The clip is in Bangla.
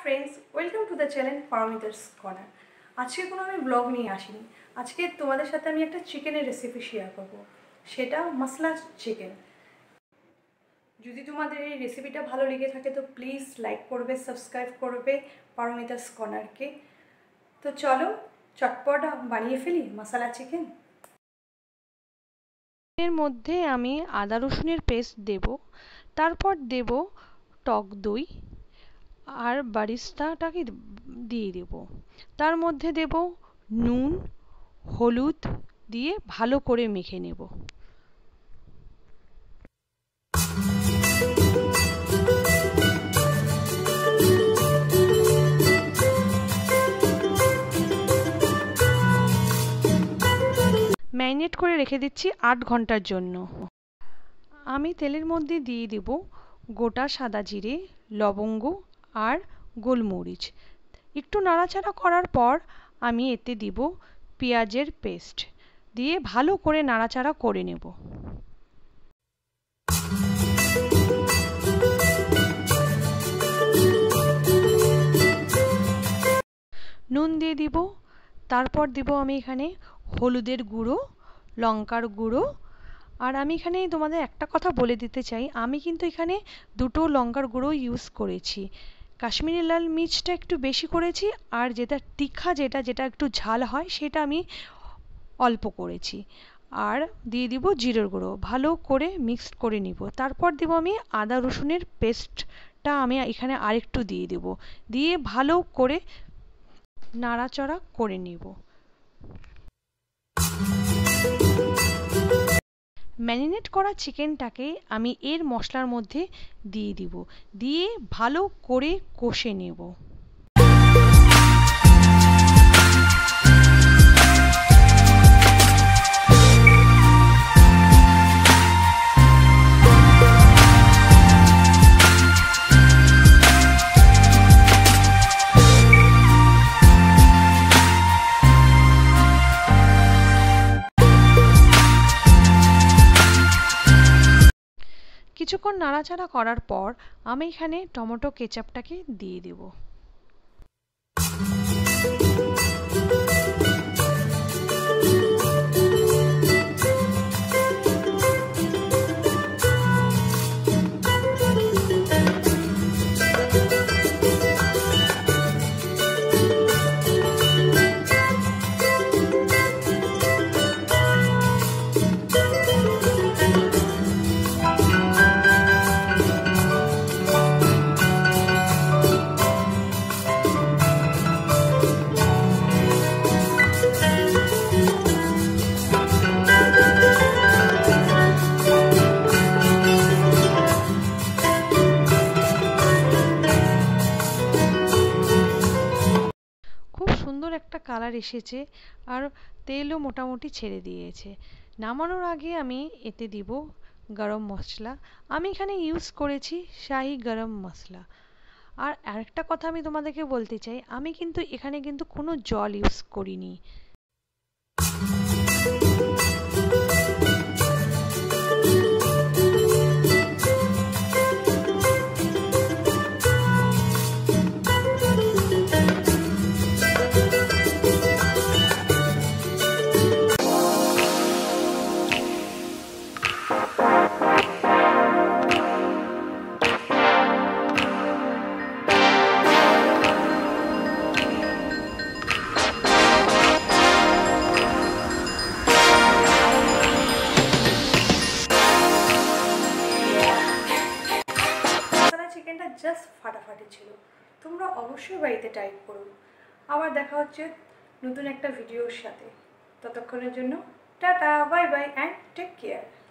Friends welcome to the channel Paramita's corner. आज के কোনো আমি ব্লগ নিয়ে আসিনি। আজকে তোমাদের সাথে আমি একটা চিকেনের রেসিপি শেয়ার করব, সেটা মশলা চিকেন। যদি তোমাদের এই রেসিপিটা ভালো লেগে থাকে তো প্লিজ লাইক করবে, সাবস্ক্রাইব করবে পারমিতা's কর্নারকে। তো চলো চটপট বানিয়ে ফেলি মশলা চিকেন। এর মধ্যে আমি আদা রসুনের পেস্ট দেব, তারপর দেব টক দই আর বারিস্তাটাকে দিয়ে দেব। তার মধ্যে দেব নুন, হলুদ দিয়ে ভালো করে মেখে নেব। ম্যারিনেট করে রেখে দিচ্ছি 8 ঘন্টার জন্য। আমি তেলের মধ্যে দিয়ে দেব গোটা সাদা জিরে, লবঙ্গ আর গোলমরিচ। একটু নাড়াচাড়া করার পর আমি এতে দিব পেঁয়াজের পেস্ট দিয়ে ভালো করে নাড়াচাড়া করে নেব। নুন দিয়ে দিব, তারপর দিব আমি এখানে হলুদের গুঁড়ো, লঙ্কার গুঁড়ো, আর আমি এখানে তোমাদের একটা কথা বলে দিতে চাই, আমি কিন্তু এখানে দুটো লঙ্কার গুঁড়ো ইউজ করেছি। কাশ্মীরি লাল মির্চটা একটু বেশি করেছি, আর যেটা তীখা যেটা একটু ঝাল হয় সেটা আমি অল্প করেছি। আর দিয়ে দিব জিরের গুঁড়ো, ভালো করে মিক্সড করে নিব। তারপর দেব আমি আদা রসুনের পেস্টটা আমি এখানে আরেকটু দিয়ে দেব, দিয়ে ভালো করে নাড়াচাড়া করে নিব। ম্যারিনেট করা চিকেনটাকে আমি এর মশলার মধ্যে দিয়ে দিব, দিয়ে ভালো করে কষে নেব। কিছুক্ষণ নাড়াচাড়া করার পর আমি এখানে টমেটো কেচাপটাকে দিয়ে দেব। খুব সুন্দর একটা কালার এসেছে আর তেলও মোটামুটি ছেড়ে দিয়েছে। নামানোর আগে আমি এতে দিব গরম মশলা। আমি এখানে ইউজ করেছি শাহি গরম মশলা। আর আরেকটা কথা আমি তোমাদেরকে বলতে চাই, আমি কিন্তু এখানে কিন্তু কোনো জল ইউজ করিনি। চিকেনটা জাস্ট ফাটাফাটি ছিল। তোমরা অবশ্যই বাড়িতে ট্রাই করো। আবার দেখা হচ্ছে নতুন একটা ভিডিওর সাথে। ততক্ষণের জন্য tata, bye bye and take care.